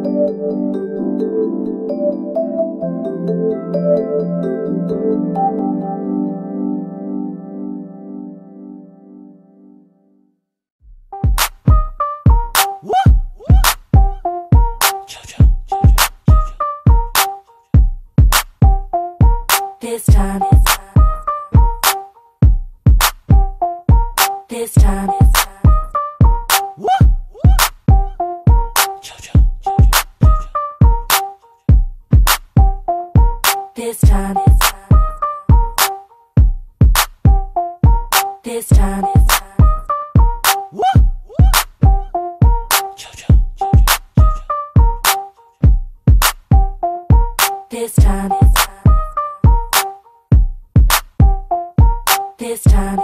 This time, this time, this time, this time, this time, this time.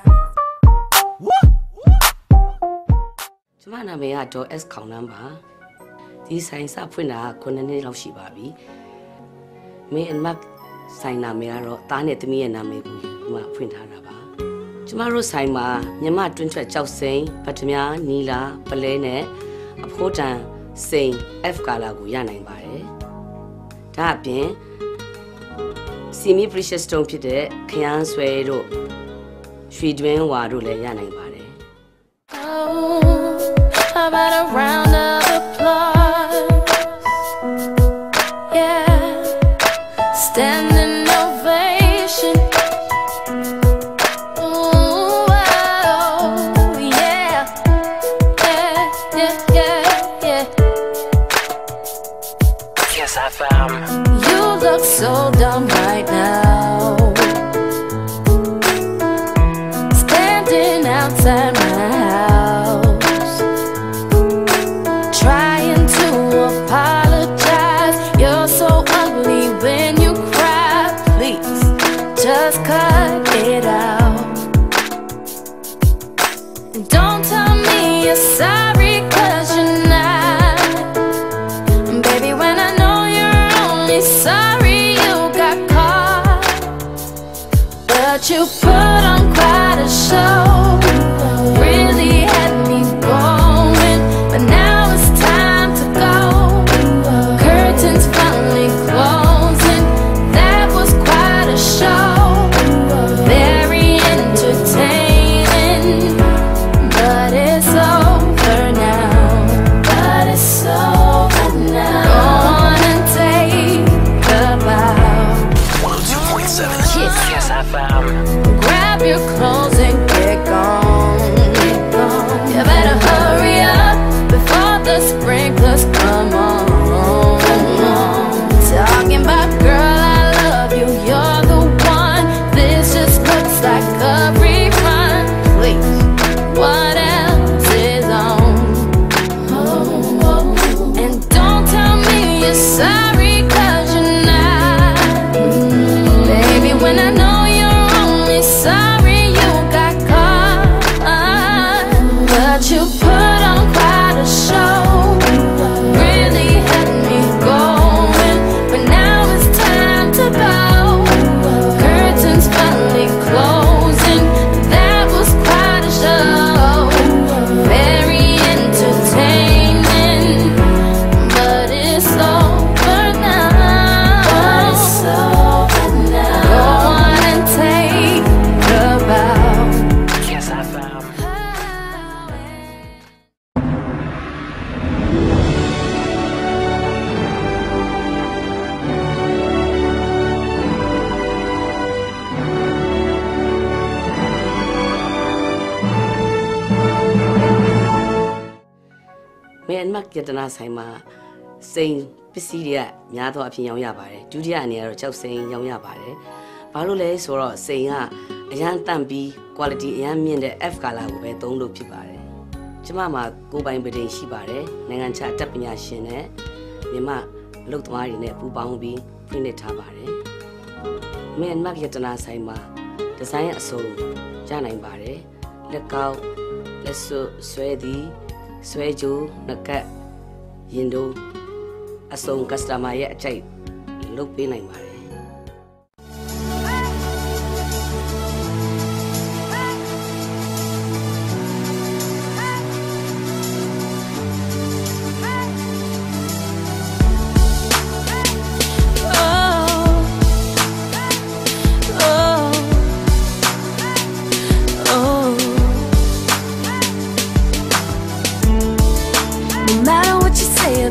Chumana me a do S count number. These signs are put a conani of Shibabi. Me and Mac sign a mirror, Tanet me and Amibu, my print haraba. Tomorrow sign ma, Yama twin to a chow saying, Patamia, Nila, Palene, a potan saying F Gala Guyana in Bare. Tapping. See me precious stone pit, Kian Swero. She doing Wadu Layana in Bare. Oh, how about a round of applause? Yeah, standing ovation. Ooh, oh, yeah, yeah, yeah, yeah, yeah. Yes, I found. You look so dumb right now, standing outside my house, trying to apologize. You're so ugly when you cry. Please, just cut it out. And don't tell me you're sorry, 'cause you're not. And baby, when I know you're only sorry you got caught, but you put on quite a show. Really had me going, but now it's time to go. Curtains finally closing. That was quite a show. Very entertaining, but it's over now. But it's over now. Go on and take a bow. 102.7. Kiss. Yes, I found. Grab your clothes and get gone. Get gone. You better hurry up before the sprinklers come on. Talking about, girl, I love you, you're the one. This just looks like a rerun. Please, what else is on? And don't tell me you're sorry, 'cause you're not. Baby, when I know you're only sorry you got caught, but you put on quite a show. Really had me going, but now it's time to go. Curtains finally closing. That was quite a show. Very entertaining, but it's over now. But it's over now. Go on and take a bow. Yes, I found. Me and Mac get an Alzheimer saying Pisidia, Yato Apin Yabare, Judia near Chow saying Young Yabare. Palule Soro saying, a young tambi, quality young mean the F Gala where don't look pibare. Chimama go by between Shibare, Nangan chat tapping shene, Nima looked marine, Pubambi, Printed Tabare. Me and Mac get an Alzheimer, the science so Jana in Bare, let go, let's so sweaty. Swejo, Naka, Yindo, a song customer yet type, look behind Mare.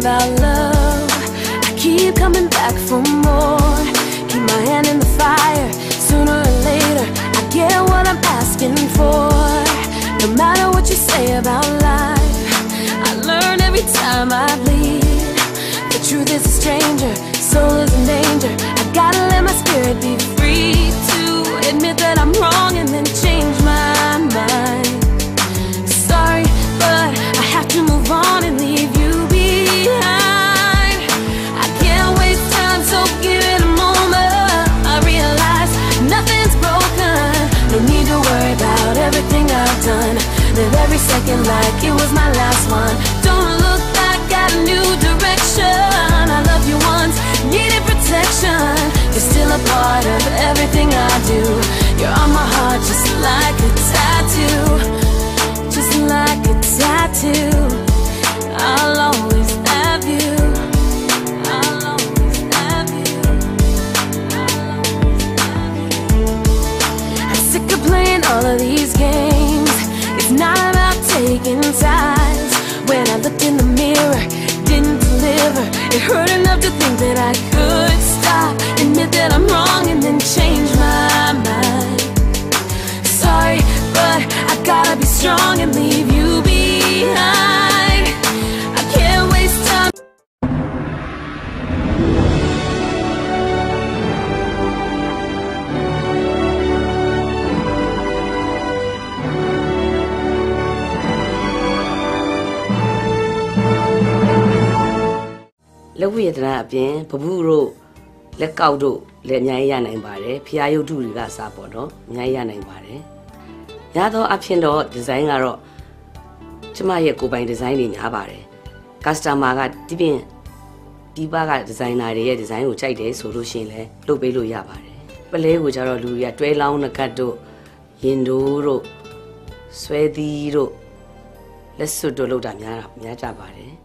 about love. I keep coming back for more. Keep my hand in the fire. Sooner or later, I get what I'm asking for. No matter what you say about life, I learn every time I bleed. The truth is a stranger, soul is in danger. I gotta let my spirit be free to admit that I'm wrong and then change my mind. Sorry, but I have to move on and leave you behind. I can't waste time, so give it a moment. I realize nothing's broken. No need to worry about everything I've done. Live every second like it was my last one. Don't look back, got a new direction. I love you once, needed protection. You're still a part of everything I do. You're on my heart just like a tattoo. Just like a tattoo. I'll always have you. I'll always have you. I'll always have you. I'm sick of playing all of these games. It's not about taking sides. When I looked in the mirror, didn't deliver. It hurt enough to think that I could stop, admit that I'm wrong and then change my mind. Sorry, but I gotta be strong and leave you behind. I can't waste time. Let we at that again, Paburo, let go do, let Nyan and Bare, Piayo do the gas up or no, Nyan and Bare. Yado Appiendo, designer, Chamaya go by designing Habare. Castamaga, Dibin, Dibaga designer, design which I did solution, Lobelo Yabare. Pele which are Luya, Dwell a Cado, Yindoro, Swediro. Let's so do Lodamia, Yajabare.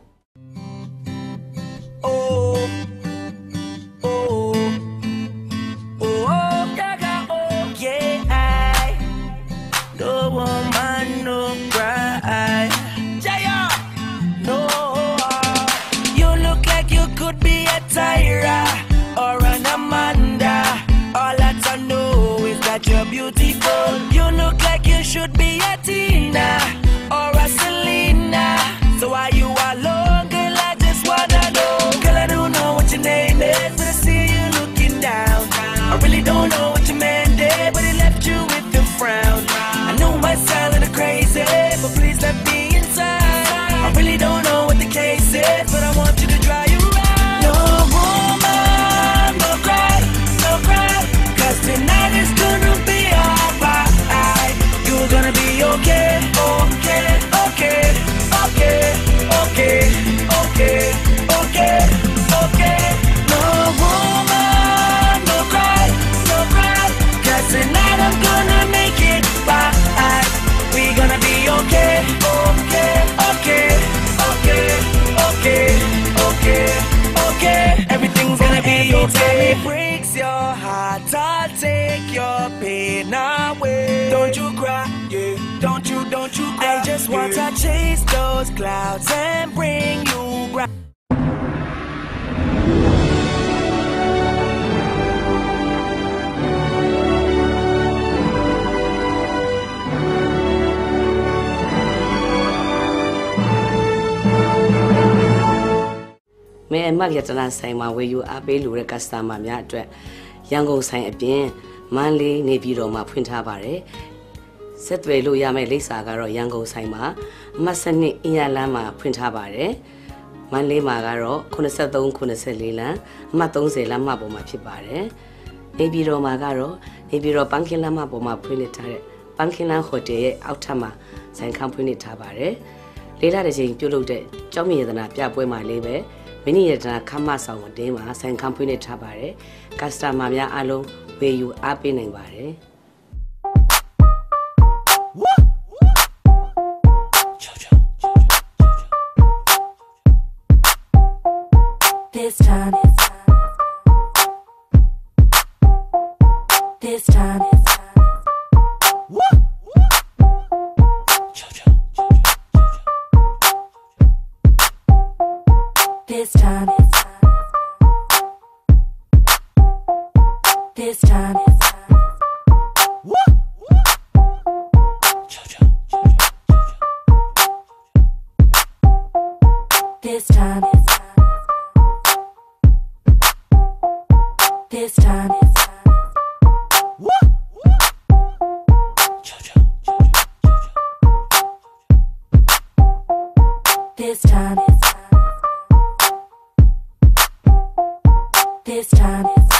Tyra or an Amanda, all that I know is that you're beautiful. You look like you should be a Tina or a Selena. So why you alone, girl? I just wanna know. Girl, I don't know what your name is, but I see you looking down. I really don't know what your man did, but he left you with a frown. I know I sound a little crazy, but please let me inside. I really don't know what the case is, but I want you to dry your eyes. Tonight is gonna be alright. You're gonna be okay, okay, okay, okay, okay, okay, okay, okay. No woman, no cry, no cry. 'Cause tonight I'm gonna make it right. We're gonna be okay, okay, okay, okay, okay, okay, okay. Everything's gonna be okay. It breaks your heart, I'll take your pain away. Don't you cry, yeah. Don't you cry. I just want to chase those clouds and bring you right. May I mark yet say my way you are Belu customer Miatwe, Yango sign a bien, Manly, Nebido, my Puntabare. Set way Luya may Lisa Garo, Yango Saima, Masani Ialama Puntabare, Manly Magaro, Kunasadon Kunaselila, Matonze Lama Boma Pibare, Nebido Magaro, Nebiro Banking Lama Boma Punitare, Banking Hote, Outama, San Company Tabare. Later the same Pulu de Jomi than a Piapo my labor. Many years come as a dema, San Company Tabare, Casta Mamia Alo, where you are pinning bare. This time, this time, this This time. This time. This time. This time. This time. This time.